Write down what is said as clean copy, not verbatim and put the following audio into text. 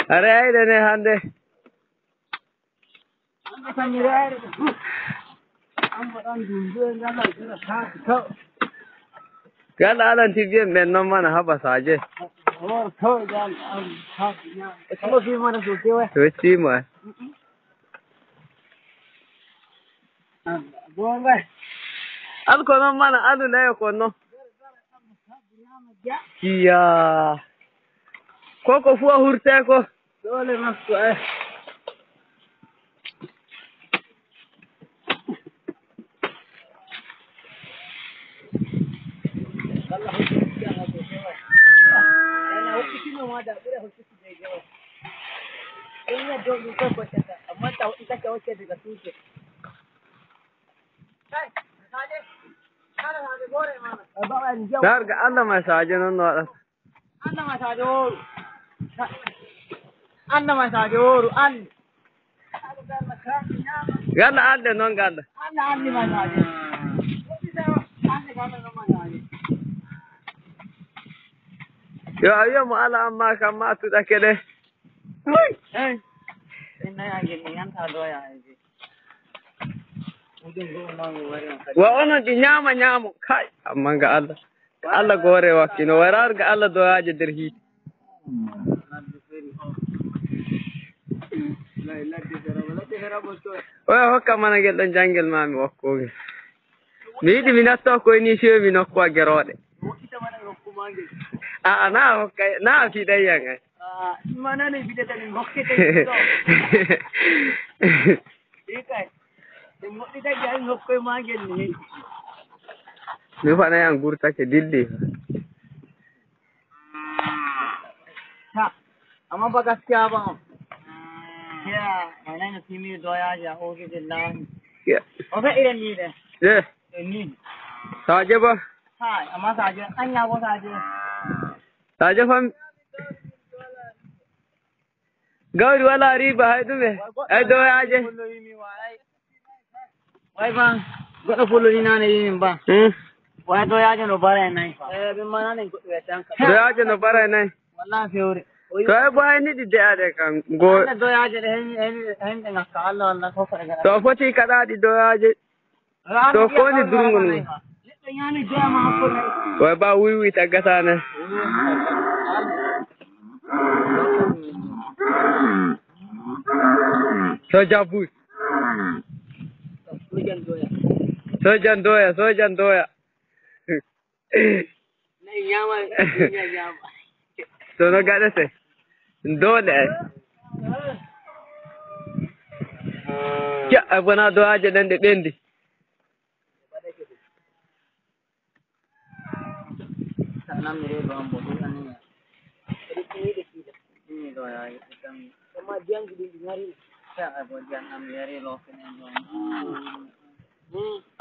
Are ai dene hande. Gal alan tibye men no mana haba saje. Tuti ma. Al kono mana alu na kono. Iya. Koko fuwa hurte ko. Dole masu Darga Allah masaje non no. Allah masaje oru. Allah masaje oru an. Galla ande non galla. Allah ande masaje. Yo ayo mo ala amma kamma tu da kede. Eh. Inna ya gini yan ta doya aje. Wa ona di nyama kai amma ga Allah. Ga Allah gore wa kino warar ga Allah doya je dirhi. Oya hokka mana gel don jangel mami wakko. Mi di minato ko ni shewi mi nokko gerode. Na hokka na fi dai yanga. Mana ne bidata ni hokke te do. Ikai. Mo ida jang hokke magel ni. Ni fa na yang gurta ke dilli. Ha. Amma ba gaskiya ba. Ya, mana ne kimi doya ja oge dillah. Ya. Oke iren ni de. Ya. Ni. Saje ba? Ha, amma saje anya ba saje. Saje fam Gauri wala riba hay dume. Ay doya je. Wai bang, godo pulu ni nane yin ba. Wai doya je no bare nai. Be mana ne godo wetan ka. Doya je no bare nai. Wallahi feure. To ai ba ni di da kan go. Doya je hen nga kala Allah ko fara gara. To foti kada di doya je. To ko ni durungun. To yani doya ma ko nai. Wai ba wiwi ta gasa ne. Sojabut. Sojan doya. Nei nyama. So no gada se. Dole. Ya abana doya je dan de bendi. Sana mere bam bodu ani. Ini doya itam. Sama diang gidi ngari. Ya abo diang am yare lo kene.